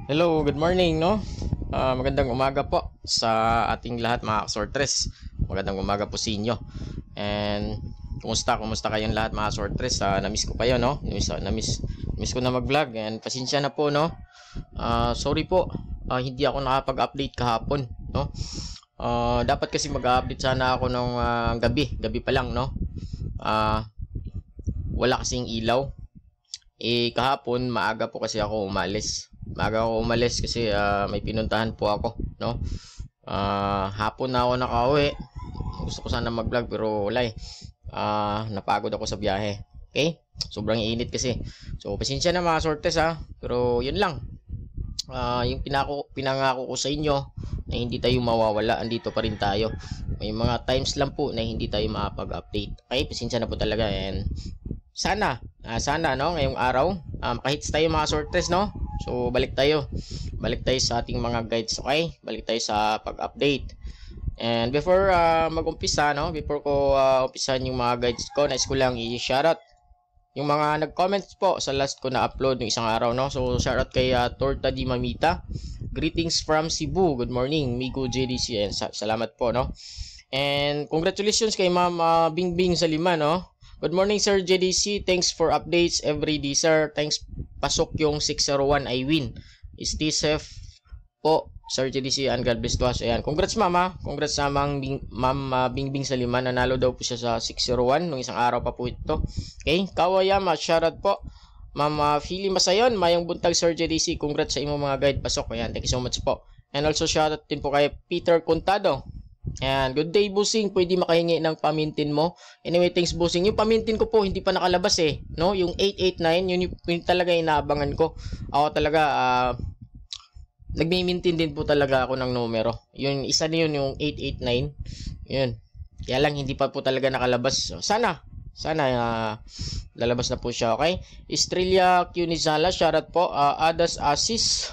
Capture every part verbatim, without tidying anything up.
Hello, good morning, no? Ah, magandang umaga po sa ating lahat mga sortres. Magandang umaga po sa inyo. And kumusta? Kumusta kayong lahat mga sortres? Ah, na-miss ko kayo, no? Na-miss, na-miss, na-miss ko na mag-vlog and pasensya na po, no? Ah, sorry po. Ah, hindi ako nakapag-update kahapon, no? Ah, dapat kasi mag-update sana ako nung ah, gabi, gabi pa lang, no? Ah, wala kasing ilaw. Eh kahapon maaga po kasi ako umalis. Maaga ako umalis kasi uh, may pinuntahan po ako, no? Uh, hapon na ako nakauwi. Gusto ko sana mag-vlog pero wala eh. Uh, napagod ako sa biyahe. Okay? Sobrang init kasi. So pasensya na mga sortes ha. Pero yun lang. Uh, yung pinako, pinangako ko sa inyo na hindi tayo mawawala, andito pa rin tayo. May mga times lang po na hindi tayo makapag-update. Okay? Pasensya na po talaga and sana, uh, sana no, ngayong araw, um, kahit tayo mga sortes, no? So, balik tayo. Balik tayo sa ating mga guides, okay? Balik tayo sa pag-update. And before uh, mag-umpisa, no? Before ko uh, umpisahan yung mga guides ko, nais ko lang i-shoutout yung mga nag-comments po sa last ko na upload ng isang araw, no? So, shoutout kay uh, Torta Di Mamita. Greetings from Cebu. Good morning, Migo J D C. And sa salamat po, no? And congratulations kay Ma'am uh, Bingbing sa lima, no? Good morning, Sir J D C. Thanks for updates every day, sir. Thanks. Pasok yung six oh one, I win. Stay safe po, Sir J D C, and God bless to us. Ayan. Congrats, Mama. Congrats sa Ma'am Bing, uh, Bingbing sa lima. Nanalo daw po siya sa six oh one nung isang araw pa po ito. Okay. Kawayama, shoutout po. Ma'am uh, Philly Masayon, mayong buntag, Sir J D C. Congrats sa imong mga guide. Pasok. Ayan. Thank you so much po. And also, shoutout din po kay Peter Contado. Ayan, good day, Busing. Pwede makahingi ng pamintin mo. Anyway, thanks, Busing. Yung pamintin ko po, hindi pa nakalabas eh. No? Yung eight eight nine, yun, yun talaga inaabangan ko. Ako talaga, uh, nagmimintin din po talaga ako ng numero. Yung isa na yun, yung eight eight nine. Yun. Kaya lang, hindi pa po talaga nakalabas. So, sana, sana, uh, lalabas na po siya, okay? Estrella Cunizala, shoutout po. Uh, Adas Asis.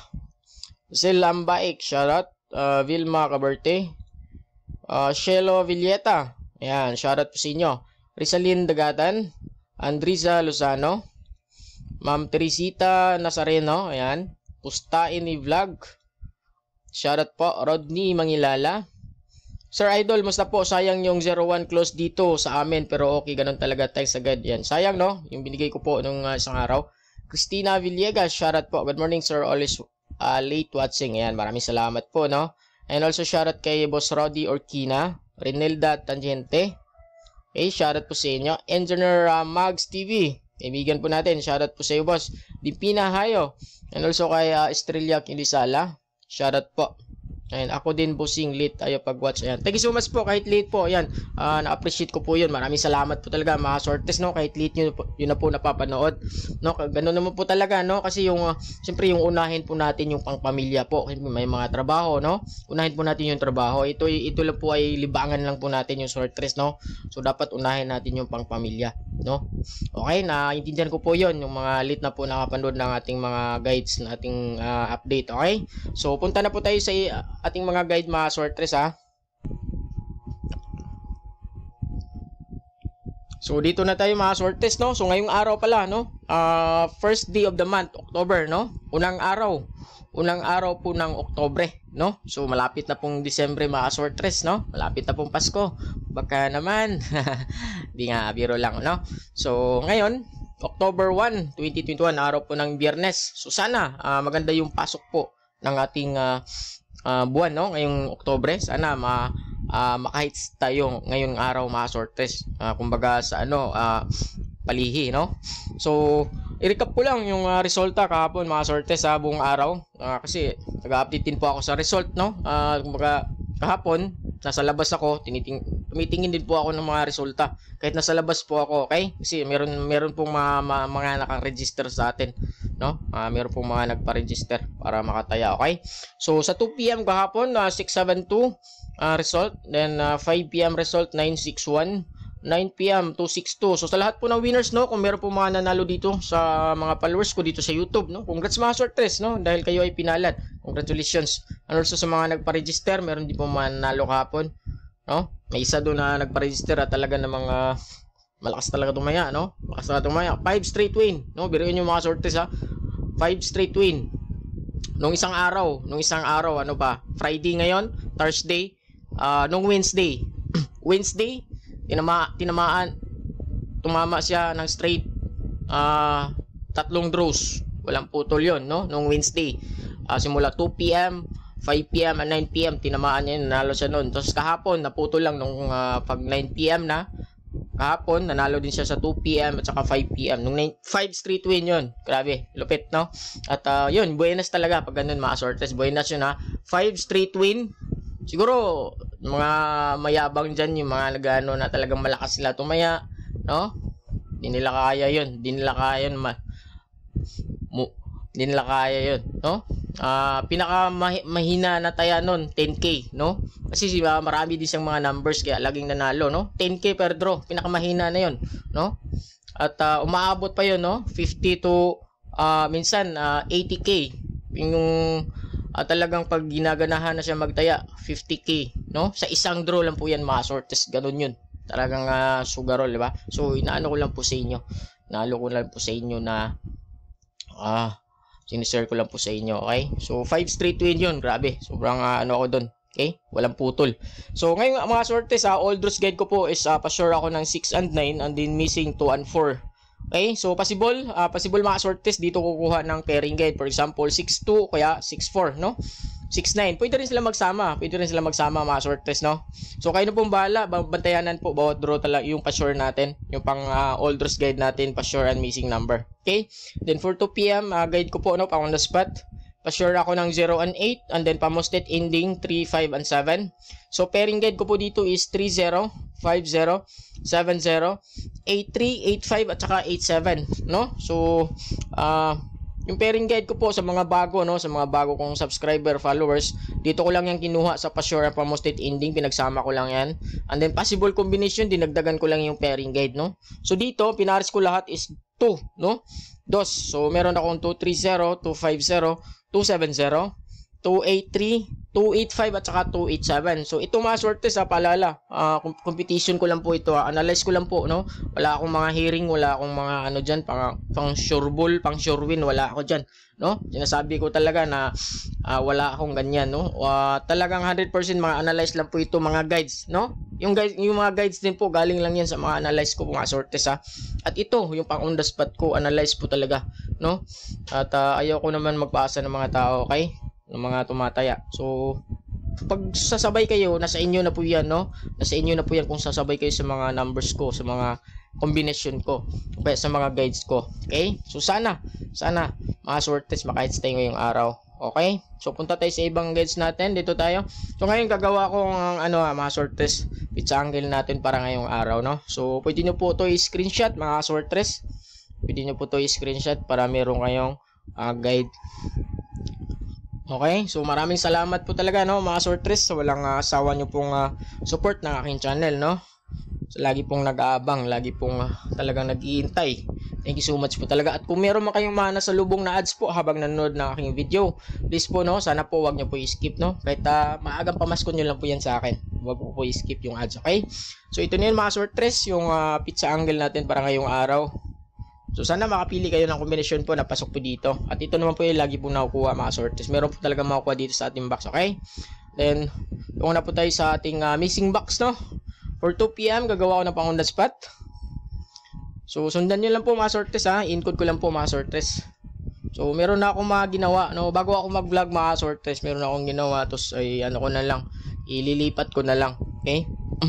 Zelambaik, shoutout. Uh, Vilma Caberte. Uh, Shelo Villeta. Ayan, shoutout po sa inyo. Rizalyn Dagatan. Andriza Lozano. Ma'am Teresita Nazareno. Ayan. Pustain ni Vlog. Shoutout po. Rodney Mangilala. Sir Idol, musta po? Sayang yung zero one close dito sa amin. Pero okay, ganun talaga. Thanks agad. Yan. Sayang, no? Yung binigay ko po nung uh, isang araw. Christina Villegas. Shoutout po. Good morning, sir. Always uh, late watching. Ayan. Maraming salamat po, no? And also shoutout kay Boss Roddy Orquina, Renelda Tangente. Okay, shoutout po sa inyo. Engineer uh, Mags T V. Kaibigan po natin. Shoutout po sa iyo, Boss. Dipina Hayo. And also kay uh, Estrella Kilisala. Shoutout po. Ayan, ako din, Busing, late tayo pag-watch. Ayan. Thank you so much po. Kahit late po, ayan. Uh, na-appreciate ko po yun. Maraming salamat po talaga, mga sortes, no? Kahit late yun, yun na po napapanood. No? Ganun naman po talaga, no? Kasi yung, uh, siyempre, yung unahin po natin yung pang-pamilya po. May mga trabaho, no? Unahin po natin yung trabaho. Ito, ito lang po ay libangan lang po natin yung sortes, no? So, dapat unahin natin yung pang-pamilya, no? Okay, naintindihan ko po yun. Yung mga late na po nakapanood ng ating mga guides, na ating uh, update, okay? So, punta na po tayo sa uh, ating mga guide, mga sortres, ha. So dito na tayo mga sortes, no. So ngayong araw pala, no, uh, first day of the month, October, no. Unang araw, unang araw po ng Oktobre, no. So malapit na pong Disyembre, mga sortres, no. Malapit na pong Pasko. Baka naman. Di nga, biro lang, no. So ngayon, October first, twenty twenty-one, araw po ng Biyernes. So sana uh, maganda yung pasok po ng ating uh, uh, buwan, no, ngayong Oktobre. Sana ma uh, makahits tayo ngayong araw, mga sortes. Uh, kumbaga sa ano, uh, palihi, no. So i-recap ko lang yung uh, resulta kahapon, mga sortes, sa buong araw. Uh, kasi nag-update din po ako sa result, no. Uh, kumbaga kahapon nasa labas ako, tiniting tumitingin din po ako ng mga resulta. Kahit nasa labas po ako, okay? Kasi meron meron pong mga, mga, mga naka-register sa atin, no? Uh, meron pong mga nagpa-register para makataya, okay? So sa two P M kahapon, uh, six seven two uh, result, then uh, five P M result nine six one, nine P M two six two. So sa lahat po ng winners, no, kung meron po mga nanalo dito sa mga followers ko dito sa YouTube, no, congrats mga sortes, no, dahil kayo ay pinalad. Congratulations. And also sa mga nagpa-register, meron din po mga nanalo kahapon, no. May isa doon na nagpa-register at talaga ng mga malakas talaga tumaya, no. Malakas talaga tumaya. five straight win, no. Biruin yung mga sortes, ha. five straight win. nung isang araw, nung isang araw, ano ba? Friday ngayon, Thursday, uh, nung Wednesday. Wednesday, tinama, tinamaan, tumama siya ng straight uh, tatlong draws. Walang putol yon, no? Nung Wednesday. Uh, simula two P M, five P M, and nine P M, tinamaan niya yun, nanalo siya noon. Tapos kahapon, naputol lang nung uh, pag nine P M na. Kahapon, nanalo din siya sa two P M at saka five P M. Nung five straight win yun. Grabe, lupit, no? At uh, yun, buenas talaga pag ganun mga sortes. Buenas yun ha. five straight win. Siguro, mga mayabang dyan, yung mga nagano na talagang malakas sila tumaya, no? Hindi nila kaya yun. Hindi nila kaya yun. Ma Hindi nila kaya yun, no? Uh, pinaka mahina na taya nun, ten K, no? Kasi uh, marami din siyang mga numbers kaya laging nanalo, no? ten K per draw, pinaka mahina na yun, no? At uh, umaabot pa yun, no? fifty to uh, minsan uh, eighty K. Yung uh, talagang pag ginaganahan na siya magtaya, fifty K, no? Sa isang draw lang po yan mga sortes, ganun yun. Talagang uh, sugarol, di ba? So inaano ko lang po sa inyo. Inaalo ko lang po sa inyo na ah uh, sinishare ko lang po sa inyo, okay? So, five straight win yun. Grabe. Sobrang uh, ano ako dun. Okay? Walang putol. So, ngayon mga sortes, ha, all draws guide ko po is uh, pa-sure ako ng six and nine and then missing two and four. Okay? So, possible. Uh, possible mga sortes, dito kukuha ng pairing guide. For example, six two, kaya six four, no? six nine. Pwede rin sila magsama. Pwede rin sila magsama mga sortes, no? So, kayo na pong bahala. Bantayanan po bawat draw talaga yung pa-sure natin. Yung pang uh, all draws guide natin, pa-sure and missing number. Okay? Then for two P M, uh, guide ko po, no, pang on the spot. Pa-sure ako ng zero and eight. And then pa-mosted ending three, five, and seven. So, pairing guide ko po dito is three zero, five zero, seven zero, eight three, eight five, at saka eight seven, no? So, uh, yung pairing guide ko po sa mga bago, no, sa mga bago kong subscriber, followers, dito ko lang yan kinuha sa pa-sure at pa-mosted ending, pinagsama ko lang yan. And then possible combination, dinagdagan ko lang yung pairing guide, no. So dito, pinaris ko lahat is two, no. Dos. So meron akong two three zero, two five zero, two seven zero, two eight three, two eight five at saka two eight seven. So ito mga sortes ha, paalala, uh, competition ko lang po ito, ha. Analyze ko lang po, no. Wala akong mga hearing, wala akong mga ano diyan, pang pang sure bull, pang sure win, wala ako diyan, no. Sinasabi ko talaga na uh, wala akong ganyan, no. Uh, talagang one hundred percent mga analyze lang po ito, mga guides, no. Yung guys, yung mga guides din po galing lang yan sa mga analyze ko mga sortes ha. At ito, yung pang on the spot ko, analyze po talaga, no. At uh, ayaw ko naman magpaasa ng mga tao, okay? Ng mga tumataya. So, pag sasabay kayo, nasa inyo na po yan, no? Nasa inyo na po yan kung sasabay kayo sa mga numbers ko, sa mga combination ko, okay, sa mga guides ko. Okay? So, sana, sana, mga sortes, makahits tayo ngayong araw. Okay? So, punta tayo sa ibang guides natin. Dito tayo. So, ngayon, gagawa ko ng, ano, mga sortes, pizza angle natin para ngayong araw, no? So, pwede nyo po ito i-screenshot, mga sortes. Pwede nyo po ito i-screenshot para meron kayong uh, guide. Okay, so maraming salamat po talaga, no, mga sortres, sa walang uh, asawa nyo pong uh, support ng aking channel, no. So, lagi pong nag-aabang, lagi pong uh, talagang nag-iintay. Thank you so much po talaga. At kung meron man kayong mga nasalubong na ads po habang nanonood ng aking video, please po, no, sana po wag nyo po i-skip, no. Kahit uh, maagang pamaskon nyo lang po yan sa akin. Wag po po i-skip yung ads, okay? So ito na yun mga sortres, yung uh, pizza angle natin para ngayong araw. So sana makapili kayo ng kombinasyon po na pasok po dito. At ito naman po yung lagi po nakukuha mga sortes. Meron po talaga makukuha dito sa ating box, okay? Then, yung na po tayo sa ating uh, missing box, no? For two P M, gagawa ko na pang on the spot. So, sundan nyo lang po mga sortes, ha? In-code ko lang po mga sortes. So, meron na akong mga ginawa, no? Bago ako mag-vlog mga sortes, meron na akong ginawa. Tapos, ay, ano ko na lang, ililipat ko na lang, okay?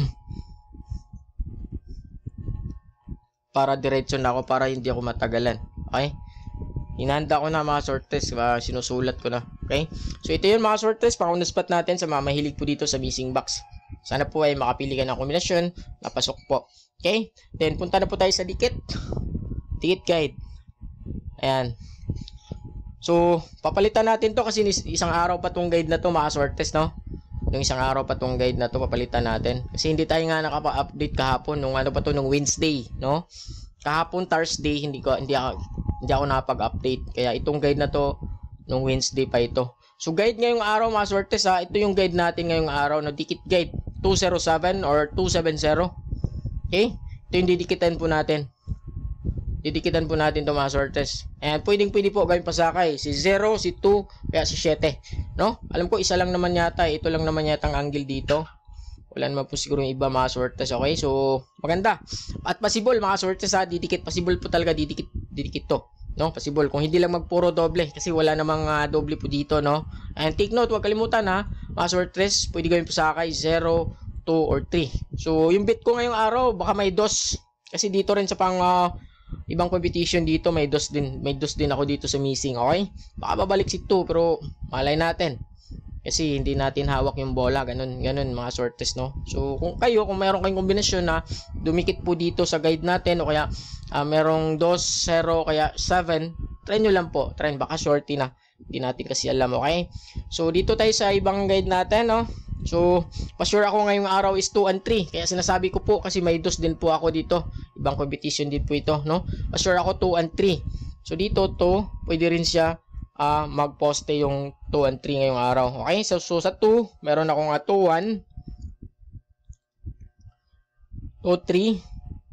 Para diretso na ako, para hindi ako matagalan. Okay? Hinanda ko na mga sortes, uh, sinusulat ko na. Okay? So ito yun mga sortes, pang on the spot natin sa mga mahilig po dito sa missing box. Sana po ay makapili ka ng kombinasyon, napasok po. Okay? Then punta na po tayo sa dikit. Dikit guide. Ayan. So papalitan natin to kasi isang araw pa tong guide na to mga sortes, no? Yung isang araw pa tong guide na to papalitan natin kasi hindi tayo nga nakapa-update kahapon nung ano pa to, nung Wednesday, no? Kahapon Thursday hindi ko hindi ako hindi ako nakapag-update, kaya itong guide na to nung Wednesday pa ito. So guide ngayong araw mga sortes, ha, ito yung guide natin ngayong araw na dikit guide two oh seven or two seven zero. Okay? Ito yung didikitan po natin. didikitan po natin ito mga sortes. And pwedeng pwede po gawin pasakay. Si zero, si two, kaya si seven. No? Alam ko isa lang naman yata. Ito lang naman yata ang angle dito. Wala naman po siguro yung iba mga sortes. Okay? So, maganda. At possible mga sortes ha. Didikit. Possible po talaga didikit, didikit to. No? Possible. Kung hindi lang magpuro doble. Kasi wala namang uh, doble po dito. No? And take note. Huwag kalimutan ha. Mga sortes. Pwede gawin pasakay. zero, two, or three. So, yung bit ko ngayong araw. Baka may dos. Kasi dito rin sa pang... Uh, ibang competition dito may dos din may dos din ako dito sa missing. Okay, baka babalik si two pero malay natin kasi hindi natin hawak yung bola, ganun ganun mga sortes, no? So kung kayo kung mayroon kayong kombinasyon na dumikit po dito sa guide natin o kaya uh, merong dos, zero, kaya seven, try nyo lang po, try baka shorty na, hindi natin kasi alam. Okay, so dito tayo sa ibang guide natin, no? So, pa-sure ako ngayong araw is two and three. Kaya sinasabi ko po kasi may dos din po ako dito. Ibang competition din po ito, no? Pa-sure ako two and three. So, dito to, pwede rin siya uh, mag-poste yung two and three ngayong araw. Okay? So, so sa two, meron akong uh, two one, two three,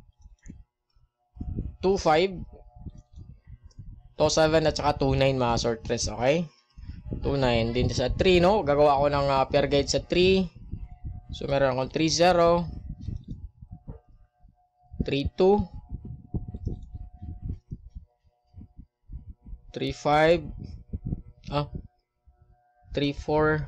two five, two seven, at saka two nine mga sortres. Okay? two nine din sa three, no? Gagawa ako ng uh, pair guide sa three. So meron akong three zero, three two, three five, ah, three four,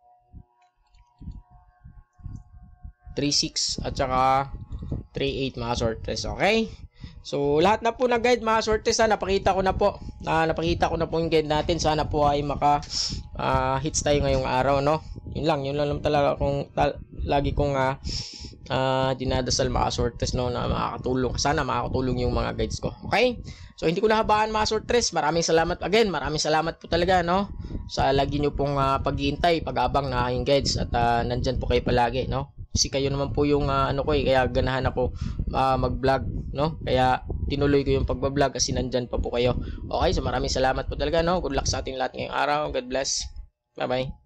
three six, at saka three eight mga sortes. Okay? So, lahat na po na guide mga sortes ha, napakita ko na po. Uh, napakita ko na po yung guide natin. Sana po ay maka uh, hits tayo ngayong araw, no? Yun lang, yun lang, lang talaga kung tal lagi kong uh, uh, dinadasal mga sortes, no, na makakatulong. Sana makakatulong yung mga guides ko. Okay? So, hindi ko nahabaan mga sortes. Maraming salamat again. Maraming salamat po talaga, no? Sa lagi nyo pong uh, pag-iintay, pag-abang na aking guides at uh, nandyan po kayo palagi, no? Kasi kayo naman po yung uh, ano ko eh, kaya ganahan ako uh, mag-vlog, no? Kaya tinuloy ko yung pagba-vlog kasi nandyan pa po kayo. Okay, so maraming salamat po talaga, no? Good luck sa ating lahat ngayong araw. God bless. Bye-bye.